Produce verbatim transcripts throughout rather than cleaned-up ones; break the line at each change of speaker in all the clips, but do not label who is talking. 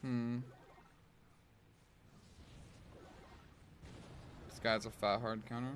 Hmm. This guy's a fat hard counter.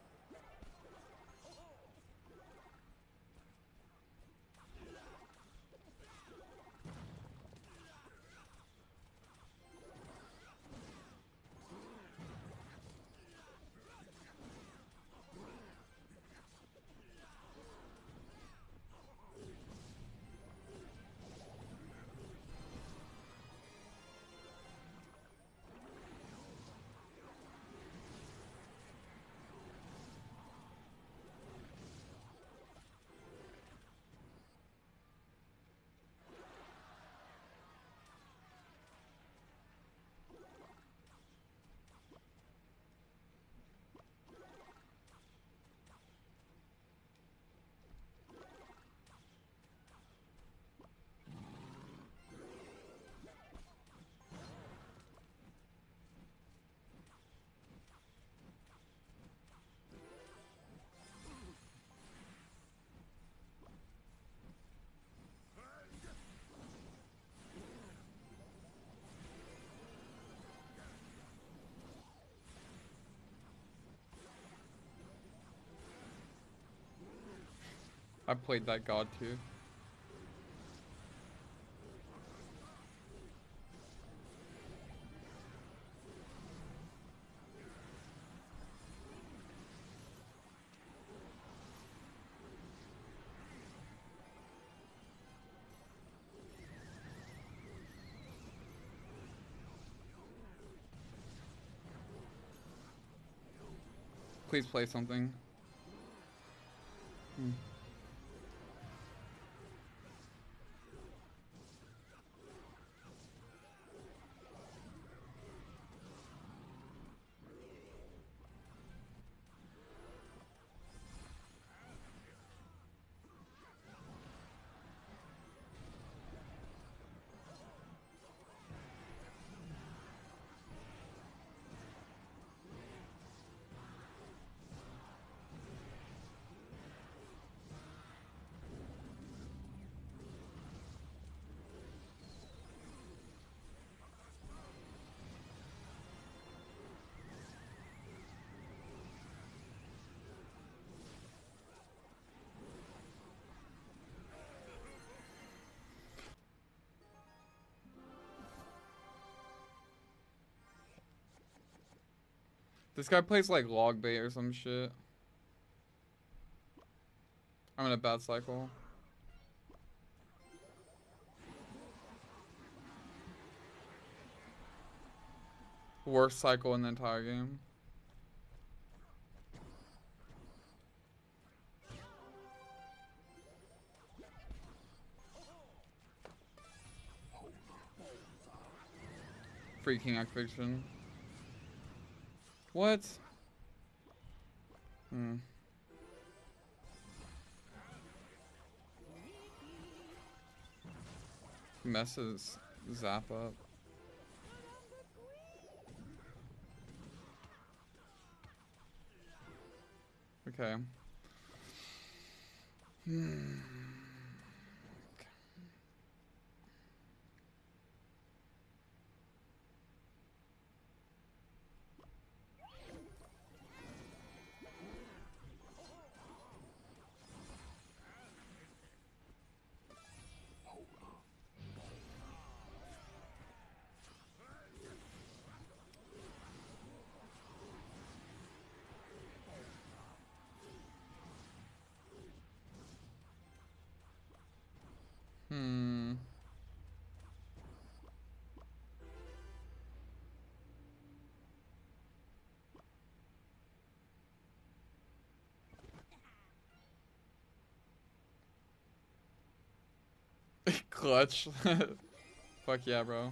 I played that god too. Please play something. Hmm. This guy plays like log bait or some shit. I'm in a bad cycle. Worst cycle in the entire game. Free king activation. What? Hmm. Messes Zap up. Okay. Hmm. Hmm. Clutch. Fuck yeah, bro.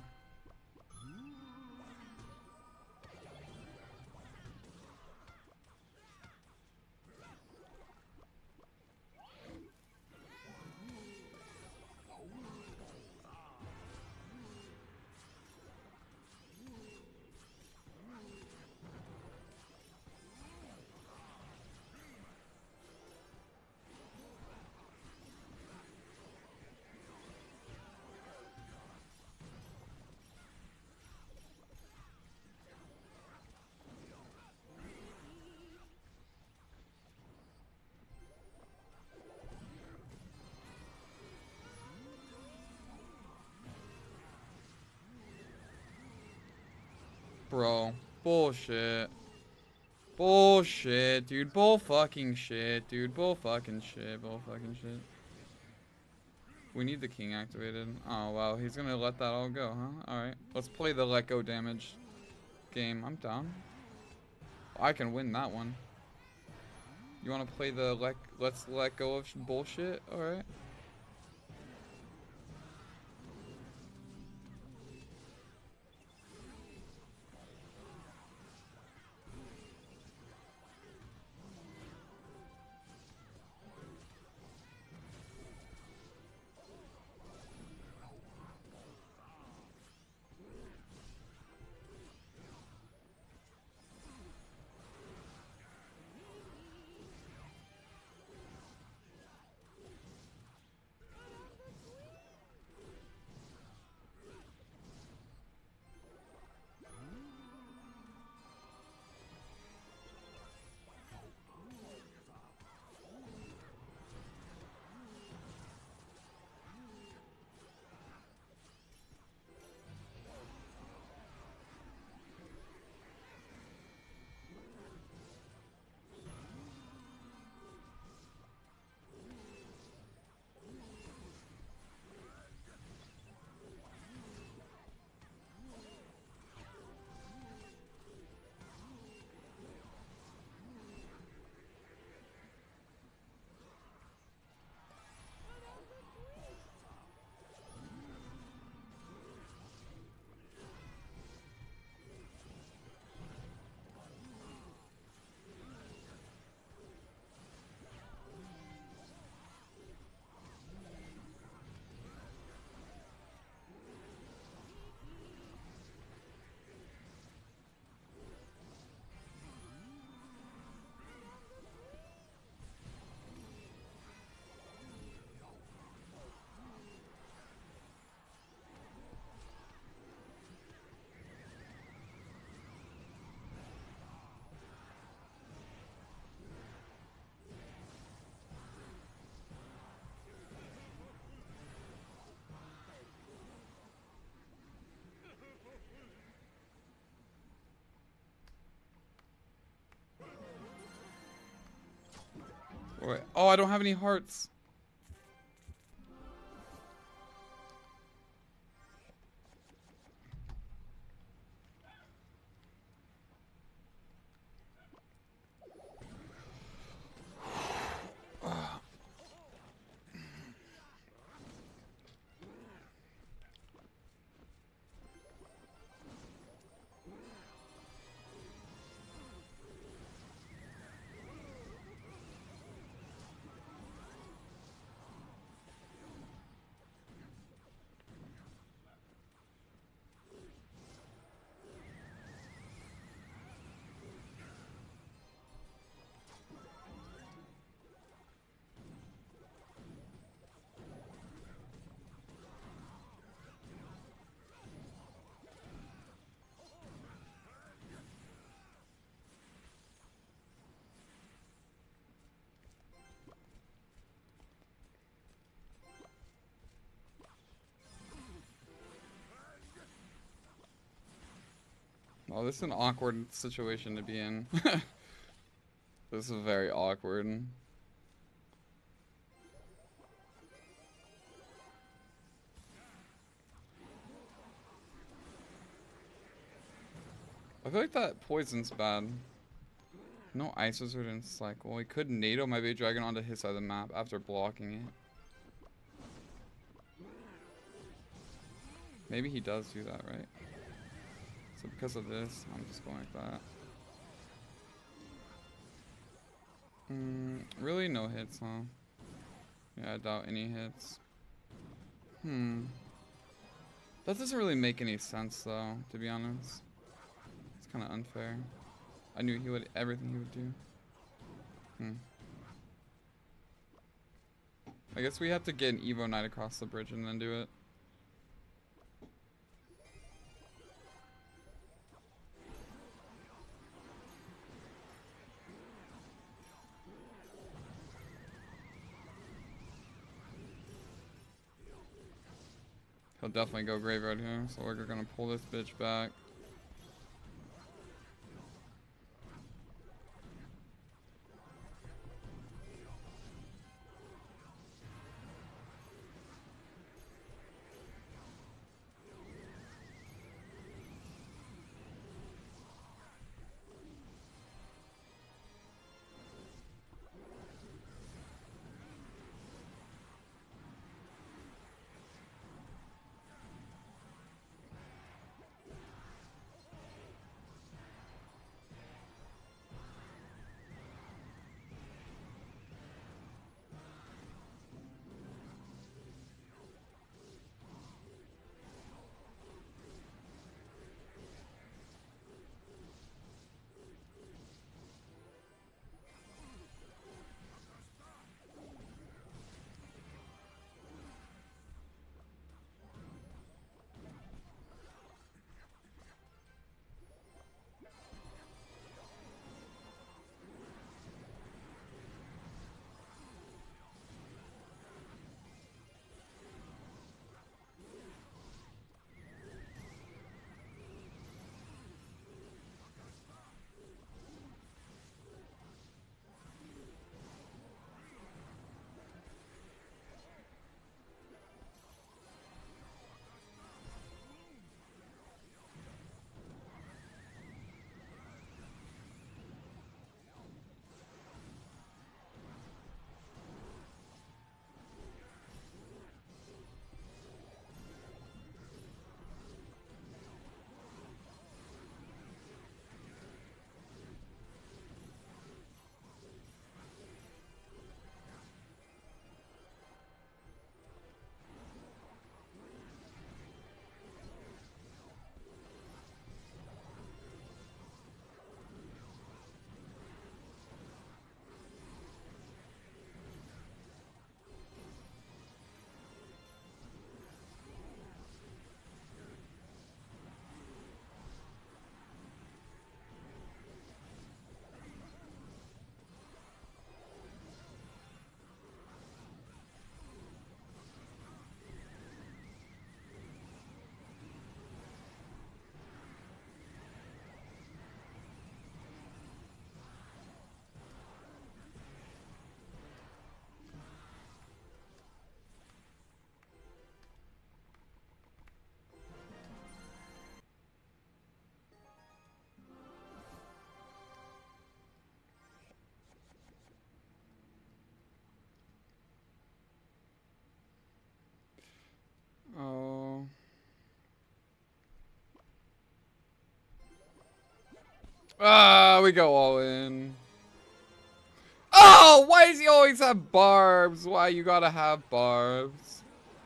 Bro. Bullshit. Bullshit, dude. Bull fucking shit, dude. Bull fucking shit. Bull fucking shit. We need the king activated. Oh, wow. He's gonna let that all go, huh? Alright. Let's play the let go damage game. I'm down. I can win that one. You wanna play the let, let's let go of bullshit? Alright. Wait. Oh, I don't have any hearts. Oh, this is an awkward situation to be in. This is very awkward. I feel like that poison's bad. No Ice Wizard in cycle. He could NATO my Big Dragon onto his side of the map after blocking it. Maybe he does do that, right? So because of this, I'm just going like that. Mm, really no hits, huh? Yeah, I doubt any hits. Hmm. That doesn't really make any sense though, to be honest. It's kind of unfair. I knew he would, everything he would do. Hmm. I guess we have to get an Evo Knight across the bridge and then do it. He'll definitely go graveyard here, so we're gonna pull this bitch back. Ah, we go all in. Oh, why does he always have barbs? Why you gotta have barbs?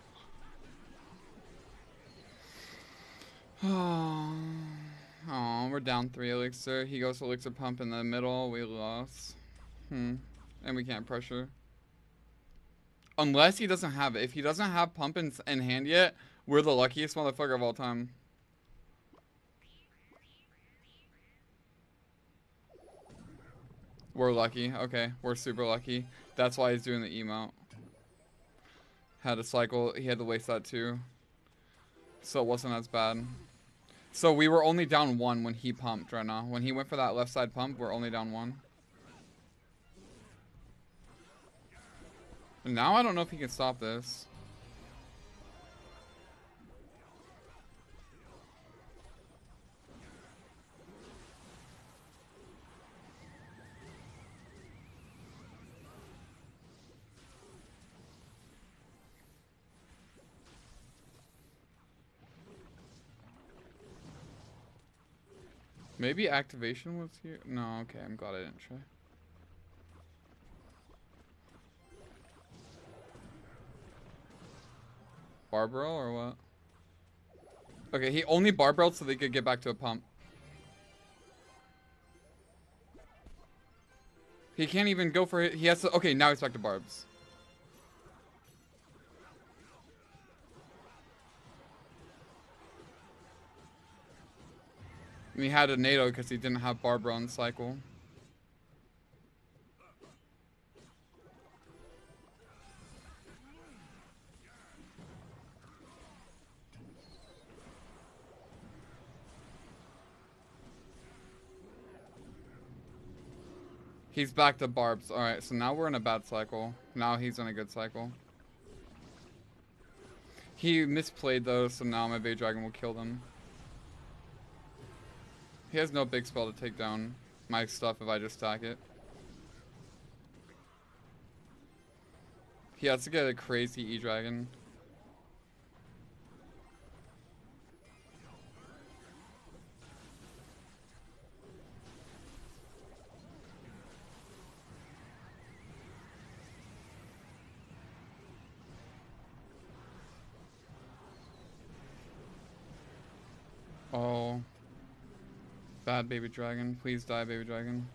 Oh, oh, we're down three elixir. He goes to elixir pump in the middle. We lost. Hmm. And we can't pressure. Unless he doesn't have it. If he doesn't have pump in, in hand yet, we're the luckiest motherfucker of all time. We're lucky. Okay, we're super lucky. That's why he's doing the emote. Had a cycle. He had to waste that too. So it wasn't as bad. So we were only down one when he pumped right now. When he went for that left side pump, we're only down one. And now I don't know if he can stop this. Maybe activation was here? No, okay, I'm glad I didn't try. Barbell or what? Okay, he only barbelled so they could get back to a pump. He can't even go for it. He has to. Okay, now he's back to barbs. And he had a NATO because he didn't have barbell on the cycle. He's back to barbs. Alright, so now we're in a bad cycle. Now he's in a good cycle. He misplayed those, so now my Bait Dragon will kill them. He has no big spell to take down my stuff if I just stack it. He has to get a crazy E-Dragon. Oh. Bad baby dragon. Please die, baby dragon.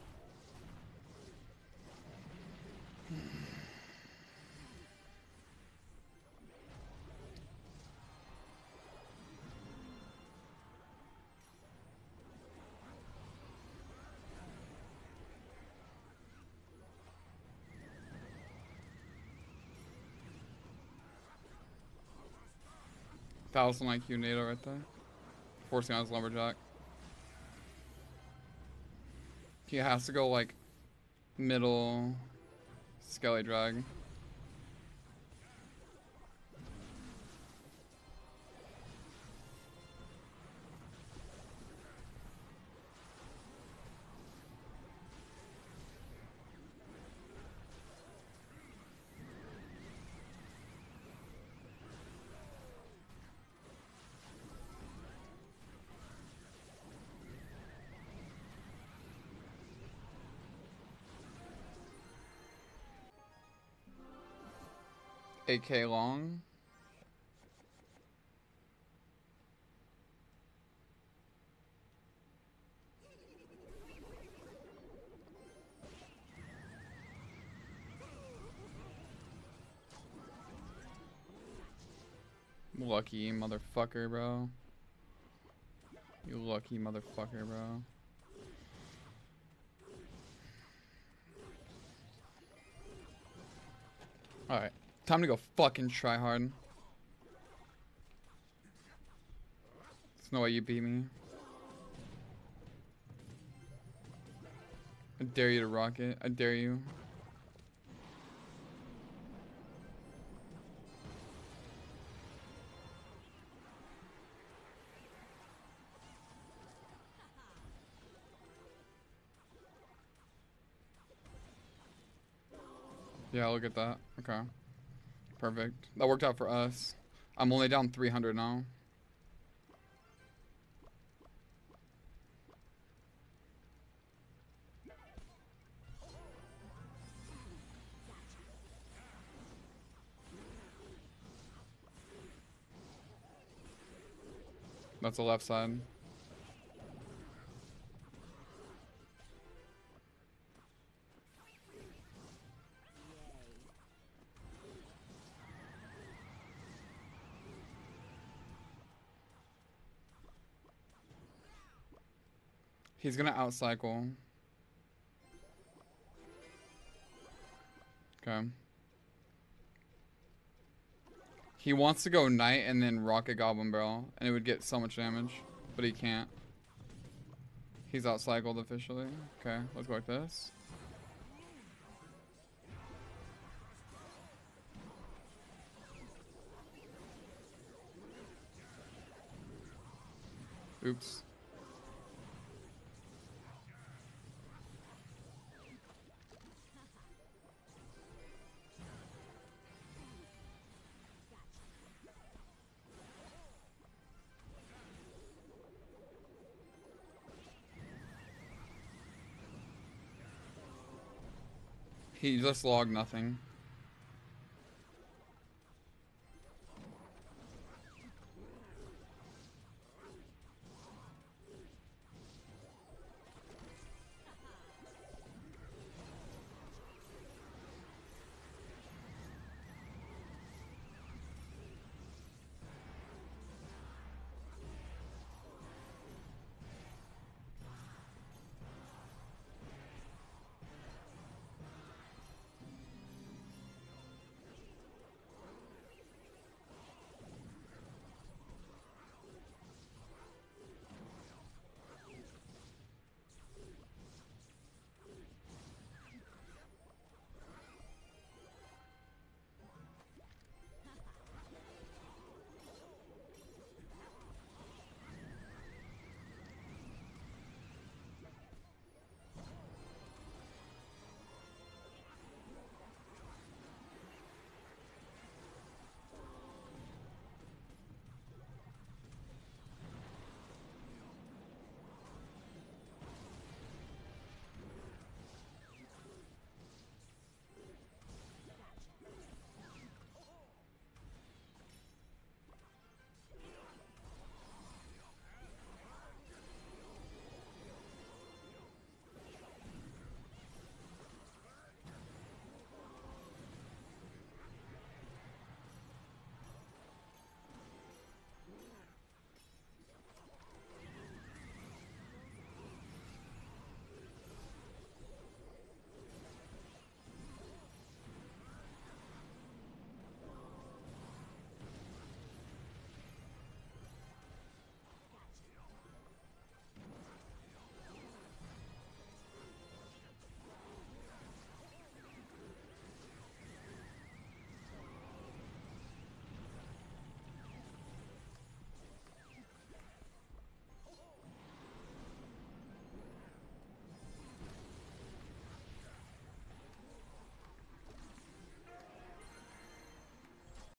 Thousand I Q NATO right there. Forcing out his lumberjack. He has to go like middle Skelly drag. eight K long. Lucky motherfucker, bro. You lucky motherfucker, bro. Alright. Time to go fucking try hard. There's no way you beat me. I dare you to rock it. I dare you. Yeah, look at that. Okay. Perfect. That worked out for us. I'm only down three hundred now. That's the left side. He's gonna outcycle. Okay. He wants to go Knight and then Rocket Goblin Barrel, and it would get so much damage, but he can't. He's outcycled officially. Okay, let's go like this. Oops. He just logged nothing.